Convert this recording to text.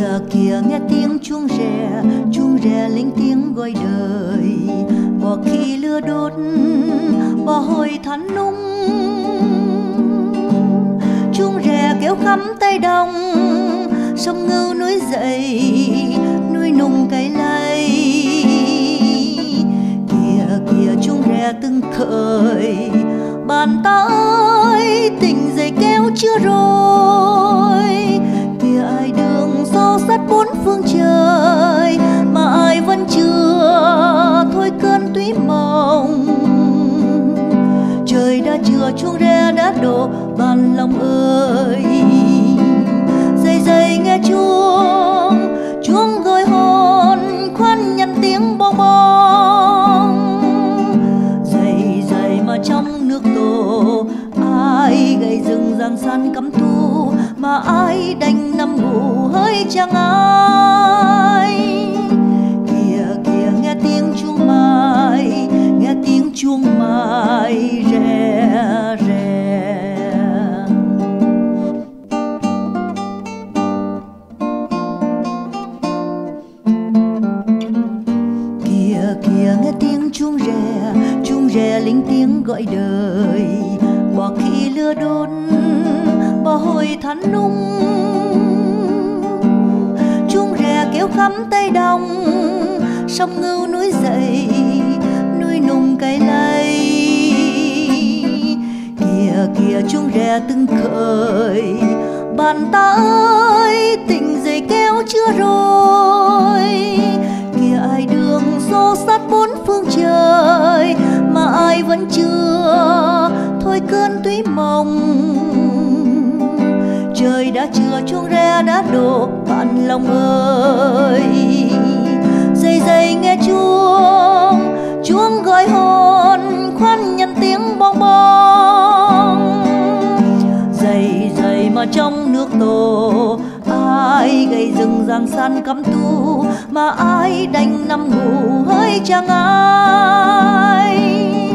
Kìa nghe tiếng chuông rè linh tiếng gọi đời. Bỏ khi lửa đốt, bỏ hồi than nung. Chuông rè kêu khắm tay đồng, sông Ngưu núi dậy, núi nùng cây lay. Kìa chuông rè từng khởi, bàn tay tình dậy kéo chưa rồi. Kìa ai đường xô sát bốn phương trời, mà ai vẫn chưa thôi cơn túy mộng. Trời đã chừa chuông rè đã đổ, bàn lòng ơi. Dậy dậy nghe chuông gọi hồn, khoan nhằn tiếng bong bong. Dậy dậy mà trong nước tổ, ai gầy rừng giang san cắm thu, mà ai đành nằm ngủ hỡi chẳng ai. Kìa kìa nghe tiếng chuông mai, nghe tiếng chuông mai rè rè. Kìa kìa nghe tiếng chuông rè linh tiếng gọi đời. Bỏ khi lửa đốt, bỏ hồi than nung. Chuông rè kêu khắm tay đồng, sông Ngưu núi dậy, núi nùng cây lay. Kìa kìa chuông rè từng khởi, bàn tay tình dậy kéo chưa rồi. Kìa ai đường xô sát bốn phương trời, mà ai vẫn chưa thôi cơn túy mộng. Trời đã chừa chuông rè đã đổ, bạn lòng ơi. Dậy dậy nghe chuông gọi hồn, khoan nhằn tiếng bong bong. Dậy dậy mà trong nước tổ, ai gầy rừng giang san cắm tu, mà ai đành nằm ngủ hỡi chẳng ai.